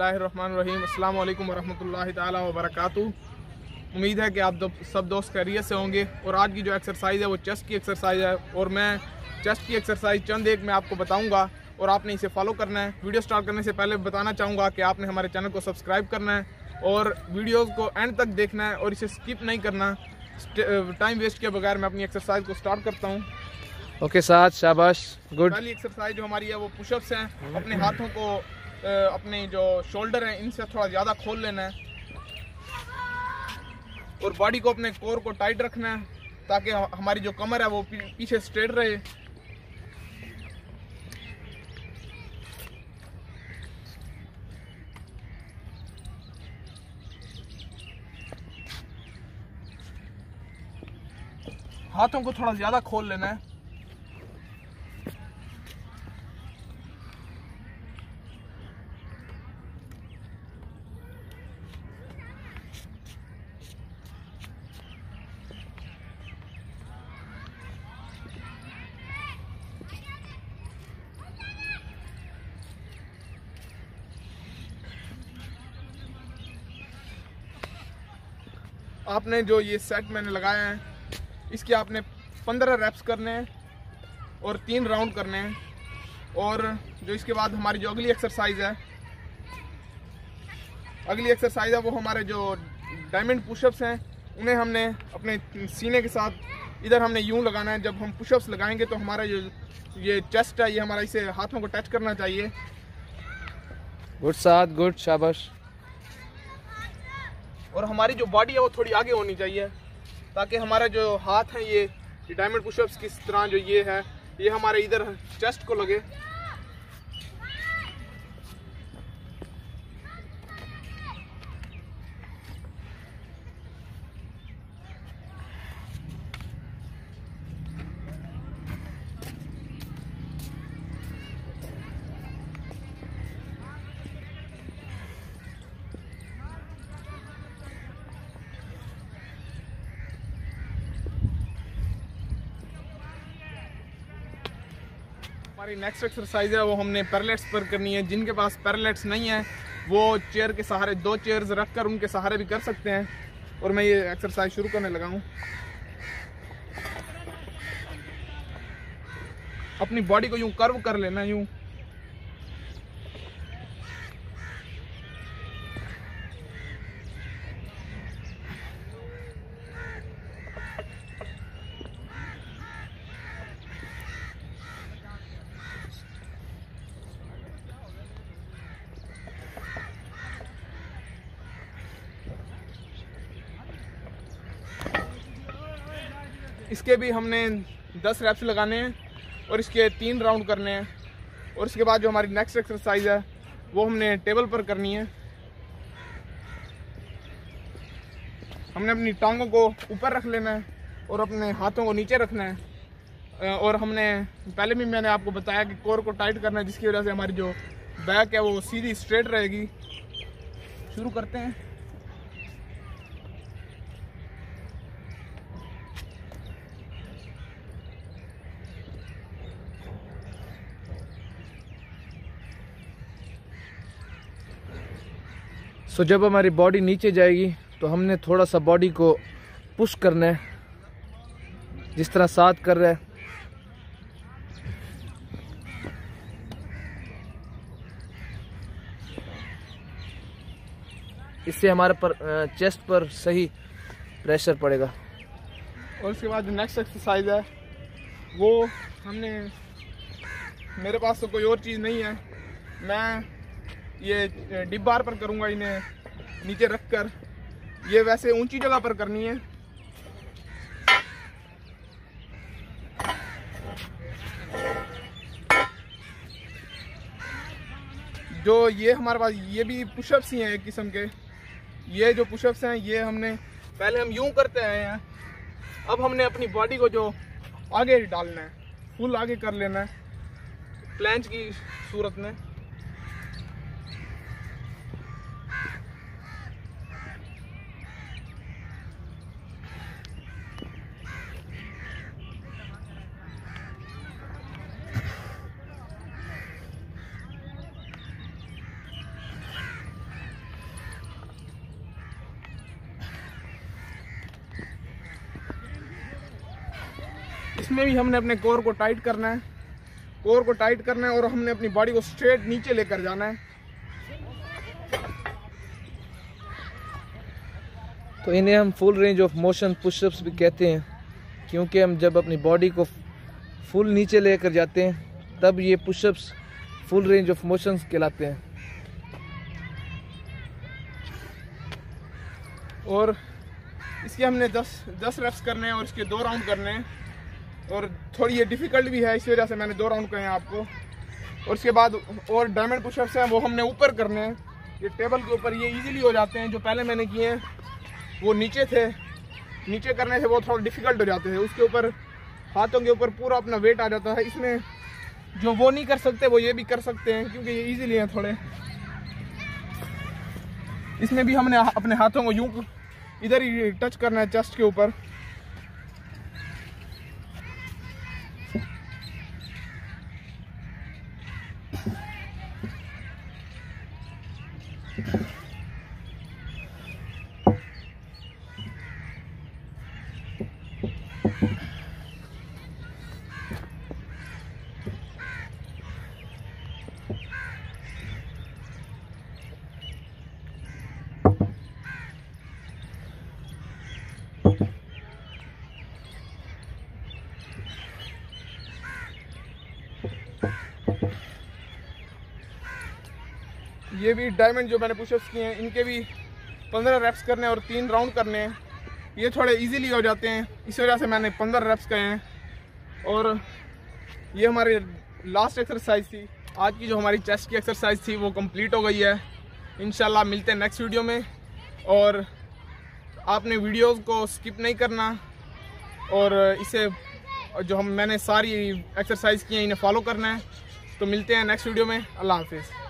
बिस्मिल्लाहिर्रहमानिर्रहीम। अस्सलाम वालेकुम वरहमतुल्लाहि ताला वबरकातुहू। उम्मीद है कि आप सब दोस्त खैरियत से होंगे। और आज की जो एक्सरसाइज है वो चेस्ट की एक्सरसाइज है और मैं चेस्ट की एक्सरसाइज चंद एक मैं आपको बताऊंगा और आपने इसे फॉलो करना है। वीडियो स्टार्ट करने से पहले बताना चाहूँगा कि आपने हमारे चैनल को सब्सक्राइब करना है और वीडियोज़ को एंड तक देखना है और इसे स्किप नहीं करना। टाइम वेस्ट किए बगैर मैं अपनी एक्सरसाइज को स्टार्ट करता हूँ। ओके साथ शाबाश, गुड। पहली एक्सरसाइज जो हमारी है वो पुशअप्स हैं। अपने हाथों को अपने जो शोल्डर हैं इनसे थोड़ा ज़्यादा खोल लेना है और बॉडी को अपने कोर को टाइट रखना है ताकि हमारी जो कमर है वो पीछे स्ट्रेट रहे। हाथों को थोड़ा ज़्यादा खोल लेना है। आपने जो ये सेट मैंने लगाया है इसके आपने 15 रेप्स करने हैं और 3 राउंड करने हैं। और जो इसके बाद हमारी जो अगली एक्सरसाइज है वो हमारे जो डायमंड पुशअप्स हैं उन्हें हमने अपने सीने के साथ इधर हमने यूं लगाना है। जब हम पुशअप्स लगाएंगे तो हमारा जो ये चेस्ट है ये हमारा इसे हाथों को टच करना चाहिए। गुड साथ, गुड, शाबाश। और हमारी जो बॉडी है वो थोड़ी आगे होनी चाहिए ताकि हमारा जो हाथ है ये डायमंड पुशअप्स की तरह जो ये है ये हमारे इधर चेस्ट को लगे। हमारी नेक्स्ट एक्सरसाइज है वो हमने पैरेलल्स पर करनी है। जिनके पास पैरेलल्स नहीं है वो चेयर के सहारे 2 चेयर्स रखकर उनके सहारे भी कर सकते हैं। और मैं ये एक्सरसाइज शुरू करने लगा हूँ। अपनी बॉडी को यूं कर्व कर लेना, यूं। इसके भी हमने 10 रेप्स लगाने हैं और इसके 3 राउंड करने हैं। और इसके बाद जो हमारी नेक्स्ट एक्सरसाइज है वो हमने टेबल पर करनी है। हमने अपनी टांगों को ऊपर रख लेना है और अपने हाथों को नीचे रखना है। और हमने पहले भी मैंने आपको बताया कि कोर को टाइट करना है जिसकी वजह से हमारी जो बैक है वो सीधी स्ट्रेट रहेगी। शुरू करते हैं। सो जब हमारी बॉडी नीचे जाएगी तो हमने थोड़ा सा बॉडी को पुश करना है जिस तरह साथ कर रहा है। इससे हमारे पर चेस्ट पर सही प्रेशर पड़ेगा। और उसके बाद जो नेक्स्ट एक्सरसाइज है वो हमने, मेरे पास तो कोई और चीज़ नहीं है, मैं ये डिप बार पर करूँगा। इन्हें नीचे रखकर ये वैसे ऊंची जगह पर करनी है। जो ये हमारे पास ये भी पुशअप्स ही हैं एक किस्म के। ये जो पुशअप्स हैं ये हमने पहले हम यूं करते आए हैं। अब हमने अपनी बॉडी को जो आगे डालना है, फुल आगे कर लेना है प्लैंच की सूरत में। इसमें भी हमने अपने कोर को टाइट करना है, कोर को टाइट करना है और हमने अपनी बॉडी को स्ट्रेट नीचे लेकर जाना है। तो इन्हें हम full range of motion pushups भी कहते हैं, क्योंकि हम जब अपनी बॉडी को फुल नीचे लेकर जाते हैं तब ये pushups full range of motions कहलाते हैं। और इसके हमने 10 रेप्स करने हैं और इसके 2 राउंड करने हैं। और थोड़ी ये डिफ़िकल्ट भी है, इस वजह से मैंने 2 राउंड कहे हैं आपको। और इसके बाद और डायमंड पुशअप्स हैं, वो हमने ऊपर करने हैं। ये टेबल के ऊपर ये इजीली हो जाते हैं। जो पहले मैंने किए हैं वो नीचे थे, नीचे करने से वो थोड़ा डिफ़िकल्ट हो जाते थे। उसके ऊपर हाथों के ऊपर पूरा अपना वेट आ जाता है। इसमें जो वो नहीं कर सकते वो ये भी कर सकते हैं, क्योंकि ये इजीली हैं थोड़े। इसमें भी हमने अपने हाथों को यूं इधर ही टच करना है चेस्ट के ऊपर। ये भी डायमंड जो मैंने पुशअप्स किए हैं, इनके भी 15 रेप्स करने और 3 राउंड करने हैं। ये थोड़े इजीली हो जाते हैं, इस वजह से मैंने 15 रेप्स कहे हैं। और ये हमारी लास्ट एक्सरसाइज थी। आज की जो हमारी चेस्ट की एक्सरसाइज थी वो कंप्लीट हो गई है। इंशाल्लाह मिलते हैं नेक्स्ट वीडियो में। और आपने वीडियोस को स्किप नहीं करना और इसे जो मैंने सारी एक्सरसाइज की हैं इन्हें फॉलो करना है। तो मिलते हैं नेक्स्ट वीडियो में। अल्लाह हाफिज़।